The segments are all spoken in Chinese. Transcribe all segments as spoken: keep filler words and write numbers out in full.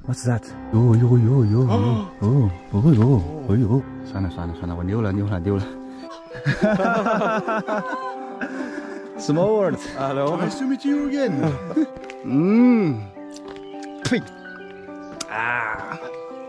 What's that？ 哟哟哟哟哟哦哦哟哦哟！算了算了算了，我溜了溜了溜了。Small world. Hello. Nice to meet you again. 嗯，呸！啊！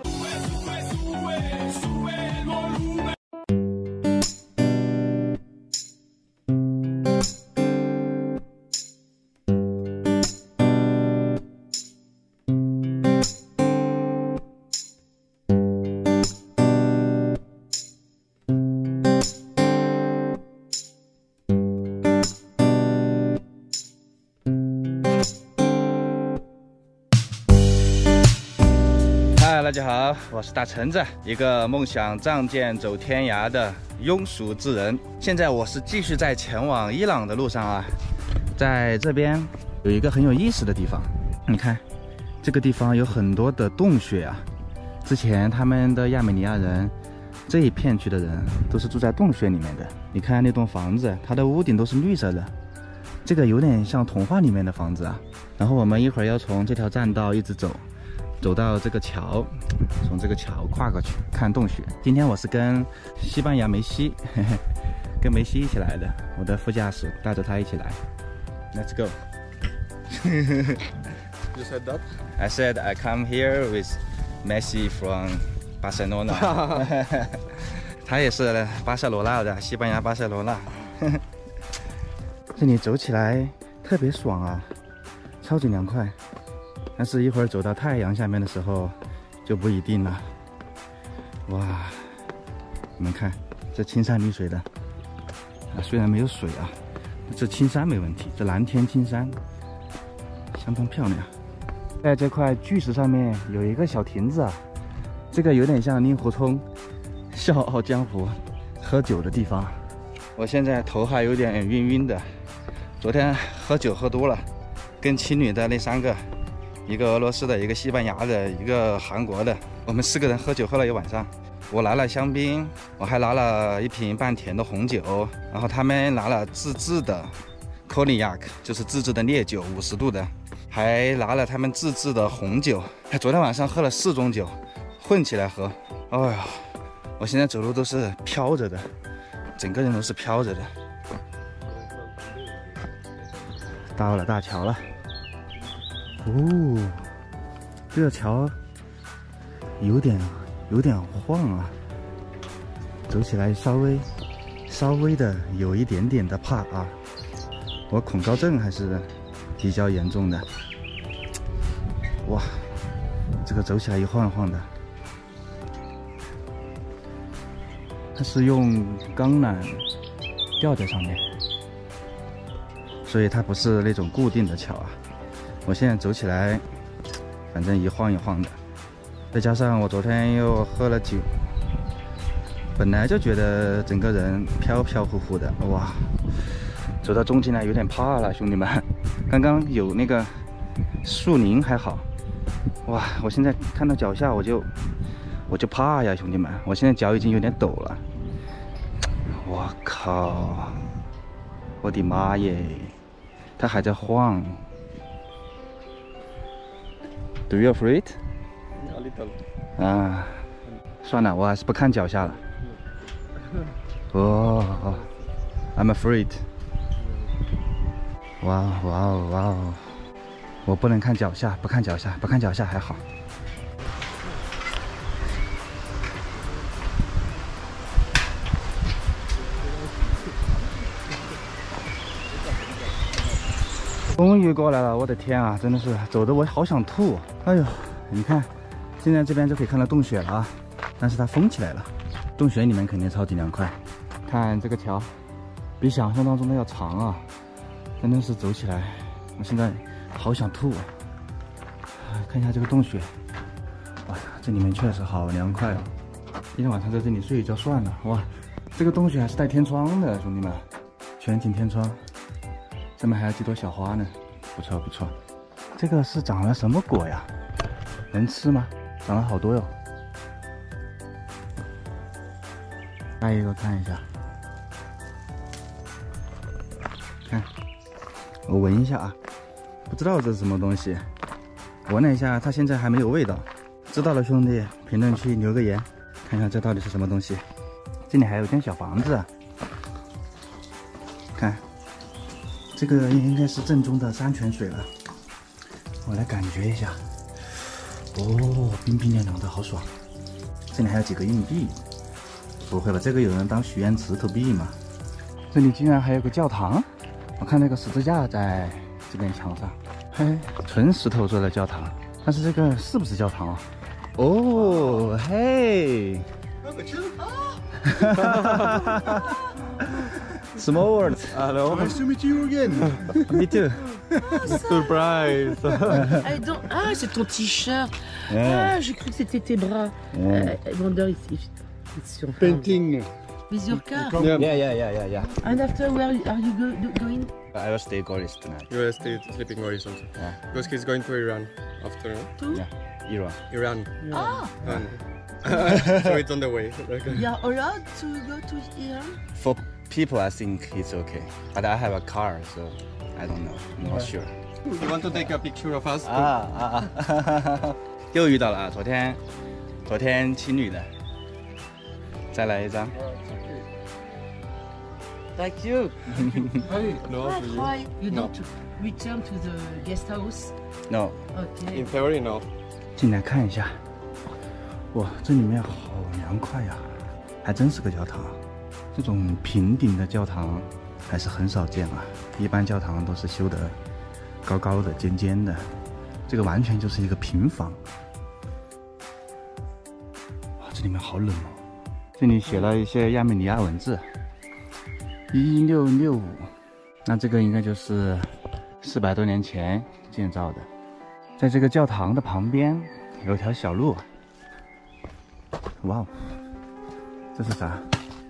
嗨，大家好，我是大橙子，一个梦想仗剑走天涯的庸俗之人。现在我是继续在前往伊朗的路上啊，在这边有一个很有意思的地方，你看，这个地方有很多的洞穴啊。之前他们的亚美尼亚人这一片区的人都是住在洞穴里面的。你看那栋房子，它的屋顶都是绿色的，这个有点像童话里面的房子啊。然后我们一会儿要从这条栈道一直走。走到这个桥，从这个桥跨过去看洞穴。今天我是跟西班牙梅西，呵呵跟梅西一起来的，我的副驾驶带着他一起来。Let's go. You said that? I said I come here with Messi from Barcelona. 他也是巴塞罗那的，西班牙巴塞罗那。这里走起来特别爽啊，超级凉快。但是，一会儿走到太阳下面的时候，就不一定了。哇，你们看，这青山绿水的，啊，虽然没有水啊，这青山没问题，这蓝天青山相当漂亮。在这块巨石上面有一个小亭子啊，这个有点像令狐冲《笑傲江湖》喝酒的地方。我现在头还有点晕晕的，昨天喝酒喝多了，跟青旅的那三个。一个俄罗斯的，一个西班牙的，一个韩国的，我们四个人喝酒喝了一晚上。我拿了香槟，我还拿了一瓶半甜的红酒，然后他们拿了自制的 Cognac， 就是自制的烈酒，五十度的，还拿了他们自制的红酒。昨天晚上喝了四种酒，混起来喝。哎呀，我现在走路都是飘着的，整个人都是飘着的。到了大桥了。哦，这个桥有点有点晃啊，走起来稍微稍微的有一点点的怕啊。我恐高症还是比较严重的。哇，这个走起来一晃一晃的。它是用钢缆吊在上面，所以它不是那种固定的桥啊。我现在走起来，反正一晃一晃的，再加上我昨天又喝了酒，本来就觉得整个人飘飘忽忽的，哇！走到中间来有点怕了，兄弟们。刚刚有那个树林还好，哇！我现在看到脚下我就我就怕呀，兄弟们！我现在脚已经有点抖了，我靠！我的妈耶！它还在晃。Do you afraid? A little. 啊，算了，我还是不看脚下了。哦 ，I'm afraid. 哇哦哇哦哇哦！我不能看脚下，不看脚下，不看脚下还好。终于过来了，我的天啊，真的是走的我好想吐。哎呦，你看，现在这边就可以看到洞穴了啊，但是它封起来了。洞穴里面肯定超级凉快。看这个桥，比想象当中的要长啊，真的是走起来，我现在好想吐啊。看一下这个洞穴，哇，这里面确实好凉快哦。今天晚上在这里睡一觉算了。哇，这个洞穴还是带天窗的，兄弟们，全景天窗。上面还有几朵小花呢，不错不错。这个是长了什么果呀？能吃吗？长了好多哟。下一个看一下，看，我闻一下啊，不知道这是什么东西。 闻了一下，它现在还没有味道。知道了，兄弟，评论区留个言，看看这到底是什么东西。这里还有间小房子，看，这个应该是正宗的山泉水了。我来感觉一下，哦，冰冰凉凉的，好爽。这里还有几个硬币，不会吧？这个有人当许愿池投币吗？这里竟然还有个教堂，我看那个十字架在这边墙上，嘿，纯石头做的教堂，但是这个是不是教堂啊？哦，嘿，Small world. Hello. Nice to meet you again. Me too. Surprise. Ah, donc- ah, c'est ton t-shirt. Yeah. Ah, j'ai cru que c'était tes bras. Yeah. Uh, Wonder, it's, it's, it's your Painting. With your car. Yeah. Yeah, yeah, yeah, yeah, yeah. And after, where are you go, do, going? I will stay Goris tonight. You will stay sleeping horizon. Yeah. Because he's going to Iran after. No? To? Yeah. Iran. Iran. Ah, Iran. So it's on the way. you're allowed to go to Iran? For people, I think it's okay. But I have a car, so I don't know. I'm not sure. You want to take a picture of us? 啊啊！又遇到了啊！昨天，昨天情侣的，再来一张。Thank you. Hi. No. Ah, to you? hi. You No. don't return to the guest house? No. Okay. In theory, no. 进来看一下，哇，这里面好凉快呀、还真是个教堂。这种平顶的教堂还是很少见啊，一般教堂都是修得高高的、尖尖的，这个完全就是一个平房。哇，这里面好冷哦！这里写了一些亚美尼亚文字，一六六五，那这个应该就是四百多年前建造的。在这个教堂的旁边有条小路，哇哦，这是啥？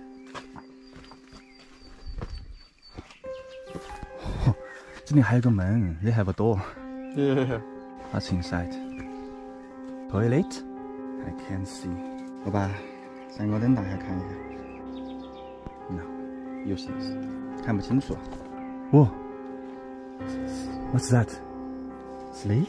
哦，这里还有个门 ，They have a door. Yeah. What's inside? Toilet? I can't see. 我把闪光灯打开看一下。No, useless. 看不清楚。哇 ，What's that? Snake?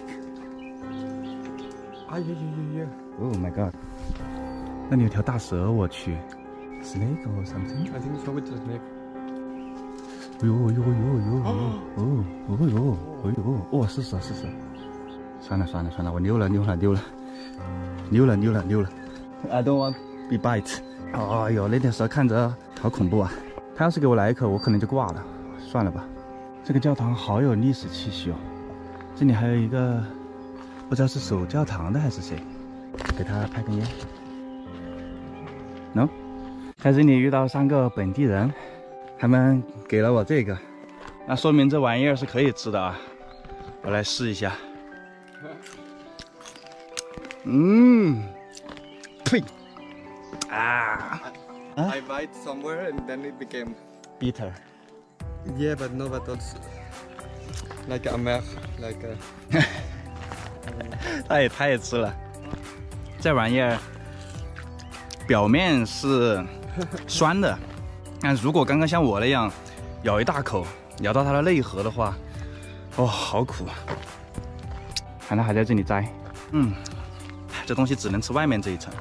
Ah, yeah, yeah, yeah, yeah. Oh my god！ 那里有条大蛇，我去 ，snake or something？ I think so. It's a snake. 哎呦哎呦哎呦哎呦哦哦呦哎呦哦，是蛇是蛇。算了算了算了，我溜了溜了溜了溜了溜了溜了。I don't want be bite。哎呦，那条蛇看着好恐怖啊！它要是给我来一口，我可能就挂了。算了吧。这个教堂好有历史气息哦。这里还有一个。不知道是守教堂的还是谁，给他拍根烟。喏，在这里遇到三个本地人，他们给了我这个，那说明这玩意儿是可以吃的啊。我来试一下。嗯，呸！啊 I bite somewhere and then it became. ，bitter。 Yeah, but no, but also like a mer, like a. 他也他也吃了，这玩意儿表面是酸的，但如果刚刚像我那样咬一大口，咬到它的内核的话，哦，好苦啊！看它还在这里摘，嗯，这东西只能吃外面这一层，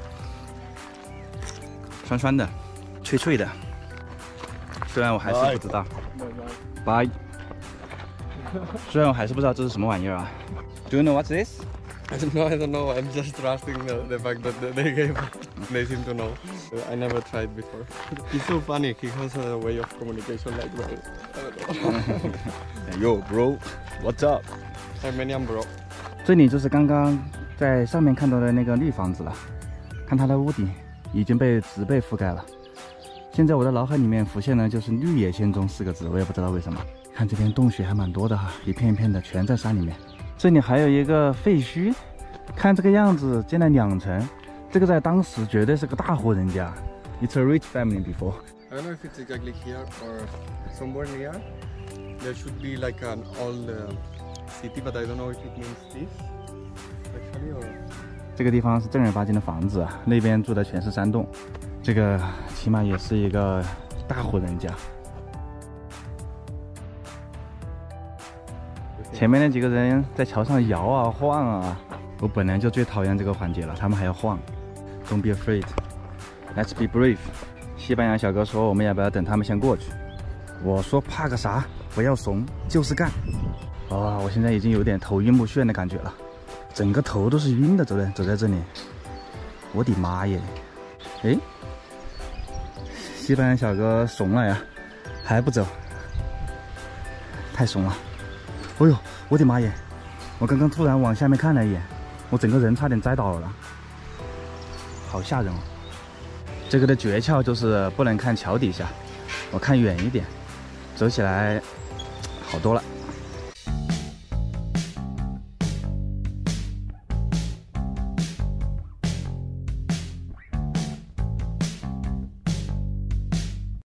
酸酸的，脆脆的，虽然我还是不知道，拜。虽然我还是不知道这是什么玩意儿啊。Do you know what's this? I don't know, I don't know. I'm just trusting the, the fact that they gave. They seem to know. I never tried before. He's so funny. He has a way of communication like that. I don't know. Yo, bro, what's up? Armenian bro. 这里就是刚刚在上面看到的那个绿房子了，看它的屋顶已经被植被覆盖了。现在我的脑海里面浮现的就是“绿野仙踪”四个字，我也不知道为什么。看这边洞穴还蛮多的哈，一片一片的，全在山里面。这里还有一个废墟，看这个样子建了两层，这个在当时绝对是个大户人家。It's a rich family before. I don't know if it's exactly here or somewhere near. There should be like an old uh, city, but I don't know if it means this actually or. 这个地方是正儿八经的房子，那边住的全是山洞，这个起码也是一个大户人家。 前面那几个人在桥上摇啊晃啊，我本来就最讨厌这个环节了，他们还要晃。Don't be afraid, let's be brave。西班牙小哥说我们要不要等他们先过去？我说怕个啥，不要怂，就是干。哇，我现在已经有点头晕目眩的感觉了，整个头都是晕的，走在走在这里，我的妈耶！哎，西班牙小哥怂了呀，还不走，太怂了。哎呦，我的妈耶！我刚刚突然往下面看了一眼，我整个人差点栽倒了，好吓人哦。这个的诀窍就是不能看桥底下，我看远一点，走起来好多了。